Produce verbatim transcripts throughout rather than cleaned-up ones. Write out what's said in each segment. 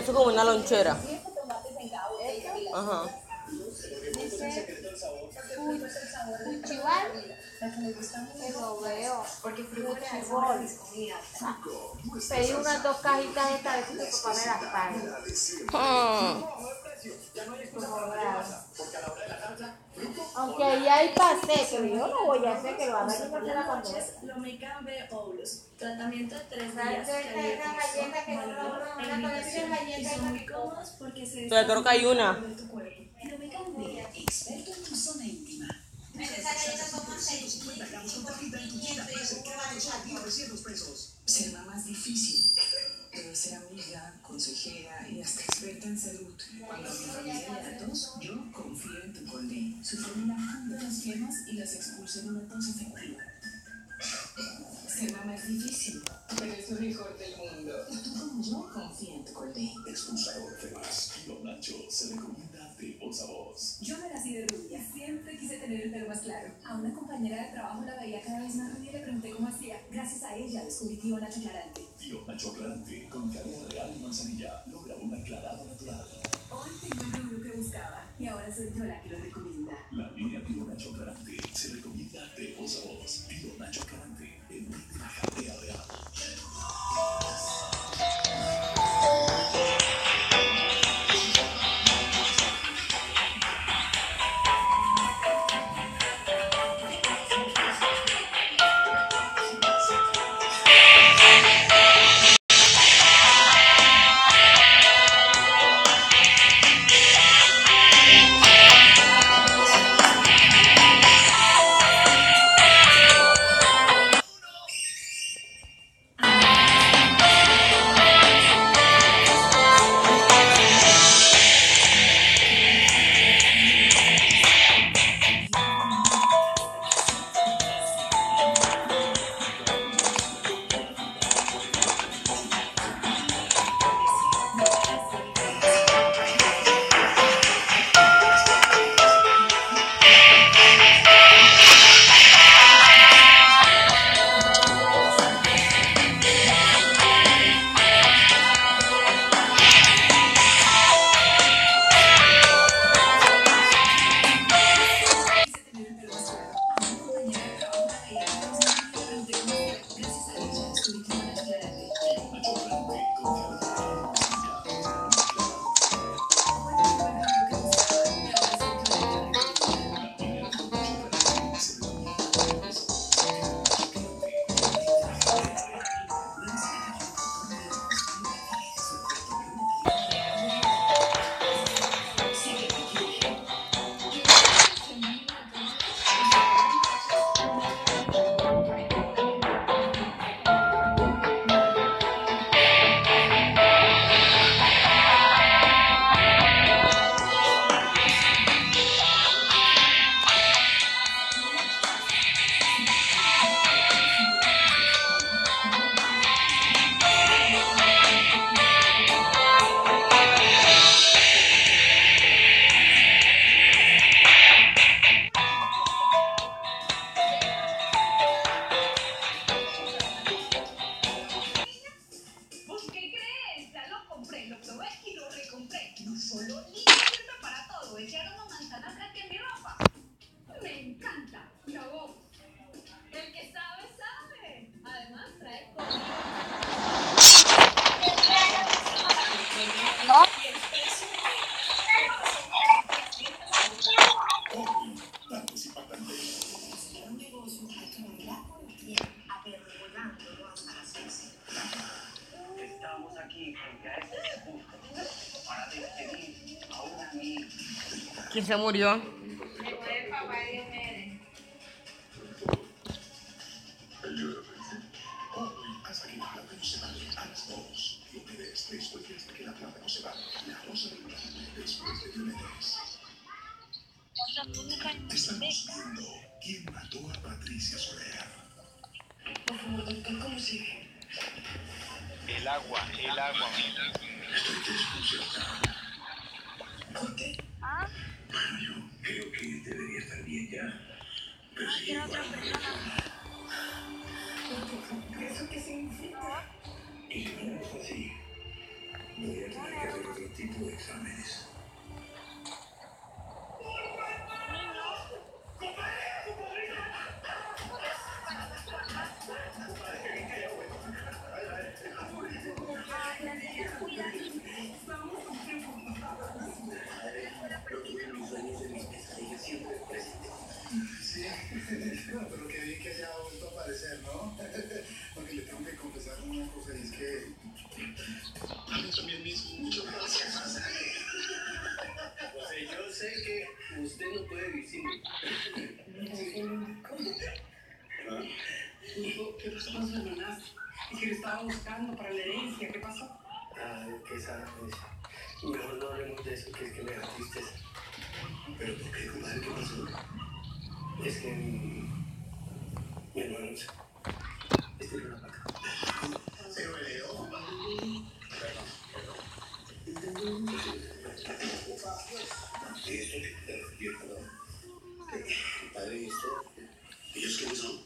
Eso es como una lonchera. Ajá. Cuchival, que lo veo. Porque Cuchibol. Pedí unas dos cajitas estas de cucho para poner las carnes. Ah. Aunque ahí hay pasé, pero yo no voy a hacer que lo haga. Yo no la conozco. Lomeca B Oulos, tratamiento de tres ¿Sabes días. de esta galleta que no lo van a poner en galleta? Son muy cómodos porque se Te toca hay una. de tu cuerpo. Lomeca B, experto en tu zona íntima. Esas galletas son más sencillas. Será más difícil, pero ser amiga, consejera y hasta experta en salud. Cuando mi familia le da tos, yo confío en tu Colde. Su fórmula junta las flemas y las expulsa de una tos efectiva. Será más difícil, pero es lo mejor del mundo. Y tú como yo confía en tu Colde. Expulsador de flemas. Don Nacho se recomienda de voz a voz. Yo me nací de rubia, siempre quise tener el pelo más claro. A una compañera de trabajo la veía cada vez más rubia y le pregunté cómo hacía. Gracias a ella descubrí Tío Nacho Aclarante. Tío Nacho Aclarante con cadena real y manzanilla logra un aclarado natural. Hoy tengo el rubio que buscaba y ahora soy yo la que lo recomienda. La línea Tío Nacho Aclarante se recomienda de voz a voz. Tío Nacho Aclarante, el rey de la cadena real. ¿Quién se murió? Estamos viendo quién mató a Patricia Soler. Por favor, doctor, ¿cómo sigue? El agua, el agua. Estoy desfuncionando. ¿Por qué? ¿Ah? Bueno, yo creo que debería estar bien ya. Pero Ah, sí, que era igual otra no persona. ¿Eso qué significa? Y si no es así, voy a tener que hacer otro tipo de exámenes. Sí, no, pero qué bien que haya vuelto a aparecer, ¿no? Porque le tengo que confesar una cosa y es que... A mí también me hizo mucho gracias. O sea, yo sé que usted no puede vivir sin mí. ¿Ah? Dijo, ¿qué pasó con su hermanastro? Es que le estaba buscando para la herencia, ¿qué pasó? Ay, qué sabes. Mejor no hablemos de eso, que es que me da tristeza. ¿Pero por qué, compadre? ¿Qué pasó? Es que mi, mi hermano se estiró la vaca. ¿Se lo heredó? Perdón, perdón. ¿Y esto qué te refiere, perdón? Padre, ¿esto? ¿Ellos quiénes son?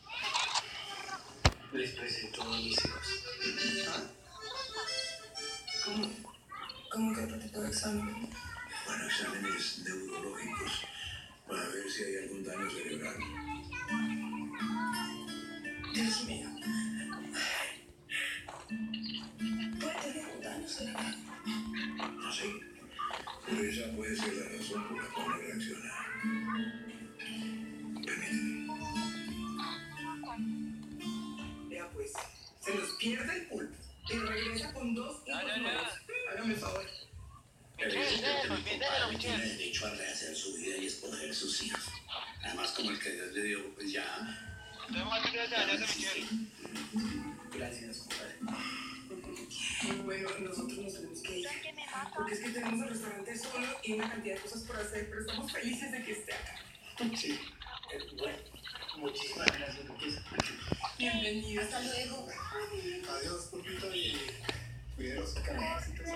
Les presento a mis hijos. ¿Ah? ¿Cómo? ¿Cómo que otro tipo de examen? Bueno, exámenes neurológicos para ver si hay algún daño cerebral. Dios mío. ¿Puede tener un daño cerebral? No sé, pero esa puede ser la razón por la cual no reacciona. Permíteme. Ya pues, se nos pierde el pulpo y regresa con dos hijos Ya, ya, ya. nuevos. Hágame el favor. Padre tiene derecho a rehacer su vida y escoger sus hijos. Además, como el que Dios le dio, pues ya. Usted más que ya, ya se Michelle. Gracias, compadre. Bueno, nosotros nos tenemos que ir. Porque es que tenemos el restaurante solo y una cantidad de cosas por hacer, pero estamos felices de que esté acá. Sí. Eh, bueno, muchísimas gracias, Luquisa. Bienvenido, hasta luego. Adiós, Pulpito, y cuídenos carajitos.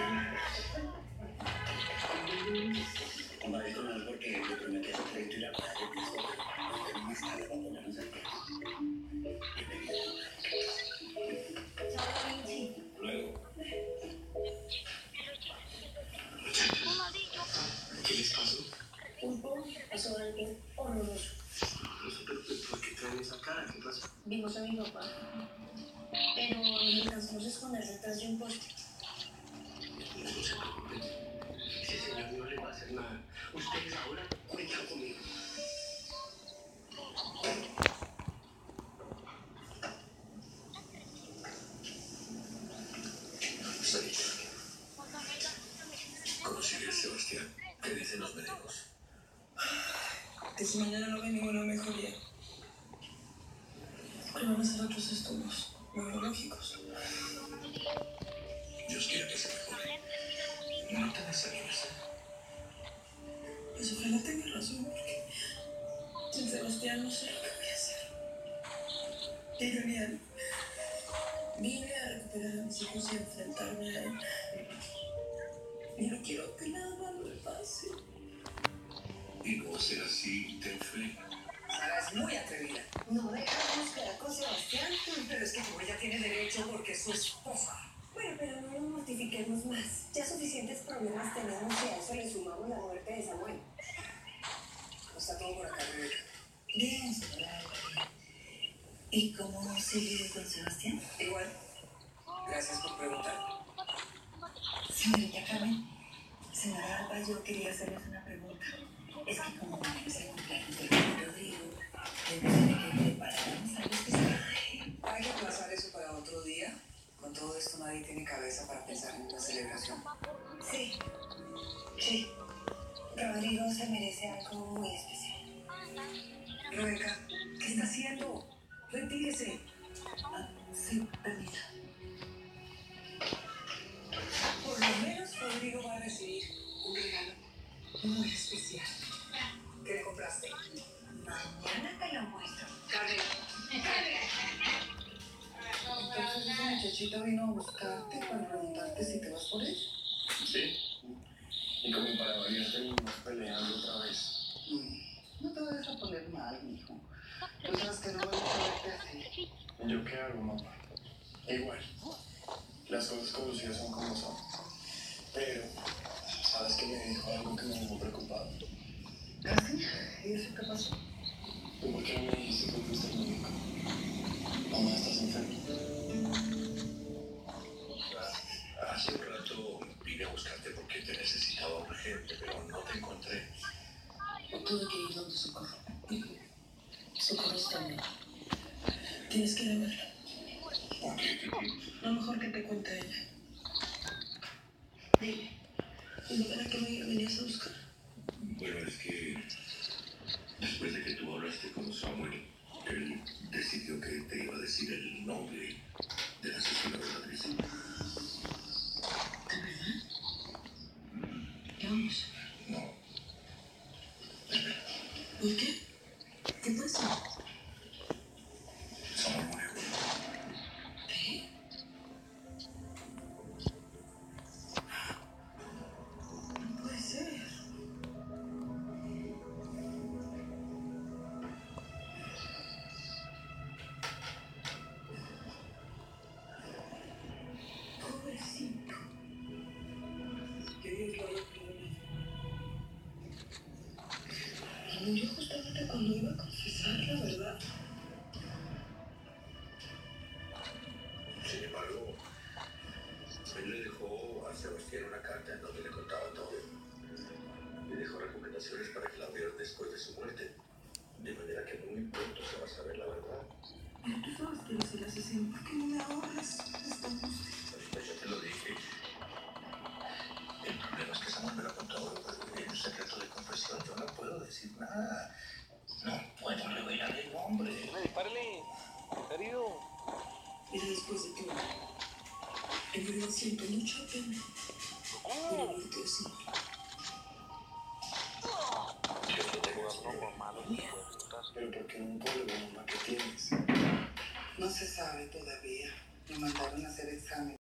Compadre, con algo porque le prometí a su crédito y la paga de piso. Nos vemos más tarde para ponernos al día. Luego. ¿Qué les pasó? Pulpo, pasó algo horroroso. ¿Por qué traemos acá? ¿Qué pasó? Vimos a mi papá, pero nos alcanzamos a esconder detrás de un poste. No se preocupen. Ese señor no le va a hacer nada. Ustedes ahora cuentan conmigo. Sarita. Conocí a Sebastián. ¿Qué dicen los médicos? Que si mañana no ve ninguna mejoría, le van a hacer otros estudios neurológicos. Dios quiera que se mejore. No te desanimes. Pues ojalá tenga razón, porque sin Sebastián no sé lo que voy a hacer. Y Julián, vine a recuperar a mis hijos y a enfrentarme a él. Y no quiero que nada malo le pase. Y no va a ser así, ten fe. Sara es muy atrevida. No dejamos quedar con Sebastián. Pero es que como ella tiene derecho porque es su esposa. Bueno, pero no nos mortifiquemos más. Ya suficientes problemas tenemos y a eso le sumamos la muerte de Samuel. ¿Cómo está todo por acá, Rebeca? Bien, señora. ¿Y cómo sigue con Sebastián? Igual. Gracias por preguntar. Señorita Carmen, señora Alba, yo quería hacerles una pregunta. Es que como mañana es el cumpleaños del señor Rodrigo, le gustaría que preparáramos algo especial. Hay que aplazar eso para otro día. Con todo esto nadie tiene cabeza para pensar en una celebración. Sí, sí. Rodrigo se merece algo muy especial. Rebeca, ¿qué está haciendo? Retírese. Ah, sí, permita. Por lo menos Rodrigo va a recibir un regalo muy especial. ¿Qué le compraste? Mañana te lo muestro. Carmen. Entonces esa muchachita vino a buscarte para preguntarte si te vas por él. Sí. Y como para variar, terminamos peleando otra vez. No te vayas a poner mal, mijo. Tú sabes que no me gusta verte así. ¿Yo qué hago, mamá? Igual. Las cosas con Lucía son como son. Pero, ¿sabes qué me dijo algo que me dejó preocupado? ¿Casi? ¿Y eso qué pasó? ¿Y por qué no me dijiste que fuiste al médico? Mamá, ¿estás enferma? Hace un rato vine a buscarte porque te necesitaba urgente, pero no te encontré. Tuve que ir donde Socorro. Socorro está bien. Tienes que ir a verla. ¿Por qué? Lo mejor que te cuente ella. Dile. ¿Y no para qué me venías a buscar? Bueno, es que después de que tú hablaste con Samuel, él decidió que te iba a decir el nombre del asesino de la actriz. ¿De verdad? Vamos. No. ¿Por qué? ¿Qué pasa? Samuel murió. ¿Qué? No puede ser. Pobrecito. Qué bien que había perdonado. Y murió justamente cuando iba a confesar la verdad. Sin embargo, él le dejó a Sebastián una carta en donde le contaba todo. Le dejó recomendaciones para que la vieran después de su muerte. De manera que muy pronto se va a saber la verdad. Pero tú sabes que eres el asesino. ¿Por qué no me ahorras esta angustia? Pues ya te lo dije. El problema es que Samuel me lo contó en un secreto de confesión. Yo no puedo decir nada. No puedo revelar el nombre. Dispárale. Herido. Mira, después de todo, en verdad siento mucha pena por haberte asignado. Yo no tengo Robo malo. Pero ¿por qué un pobre mamá que tienes? No se sabe todavía. Me mandaron a hacer examen.